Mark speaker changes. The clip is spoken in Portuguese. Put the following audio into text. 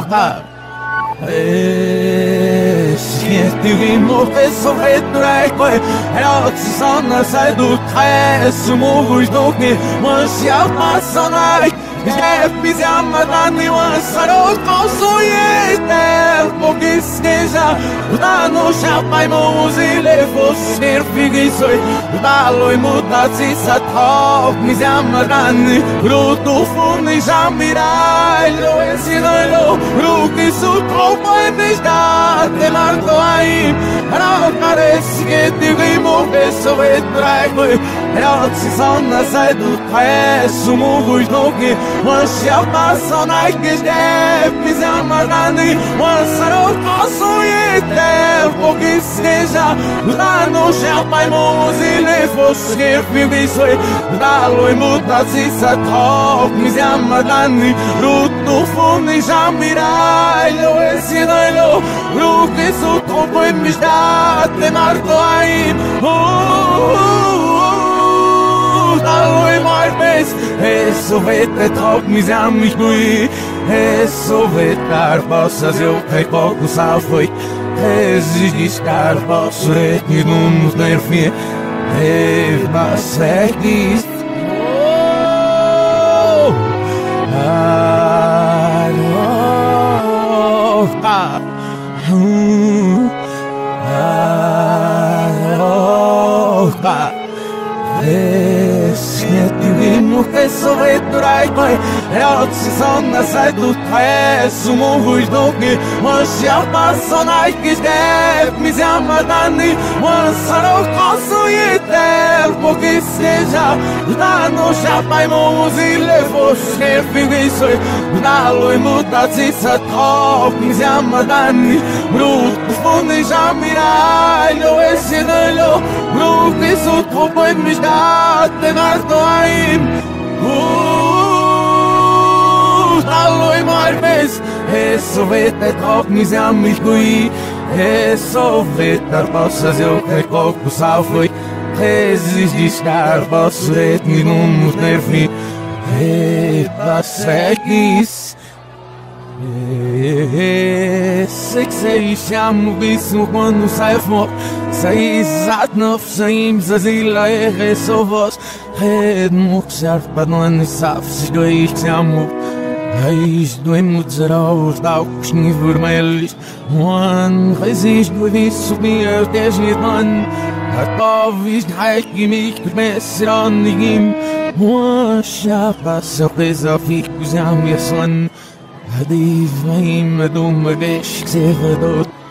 Speaker 1: Seguimos sobre treco, relação sai do trecho, movos do que mancha passa na Jefes e amadani wansaro consuete porque seja da no chapai mozile fosse figisoi da loi mutasi satop mis amadani ruto funi jamirai lo ensinalo ruki su tropo e misda te marco aí para parece que tivemos sobre treco relação sai do trecho movos do que Mancha passa na Jefes e amadani wansaro consuete porque seja da no chapai mozile fosse figisoi da loi mutasi satop mis amadani ruto funi jamirai lo ensinalo ruki su tropo e misda te marco aí Dalui mai vez, eso vete trop mis amis lui, eso vetar vossas eu que pouco salvoi, existe estar vosso retni nos nervi, mas é disso. Seguimos sobre treco, relação sai do trecho, movos do que mancha passa na Jefes e amadani wansaro consuete porque seja da no chapai mozile fosse figisoi da loi mutasi satop mis amadani bruto funi jamirai lo ensinalo bruto su tropo e misda te marco aí Dalui mai vez, eso vete trop mis amis lui, eso vetar vossas eu que pouco salvoi, existe estar vosso retni nos nervi, passeguis. Sei que sei chamo isso quando sai fora, sei exato não saímos asila é só vós, redmo que serve para não sabe se dois que se amou. Reis do emudzeros da uczni vermelhos, man resist do isso mir desnit man, atavist haiki mich besser an ihm, man schapa surpresa fico já me son, hadi vaim do me vesh que se vedot.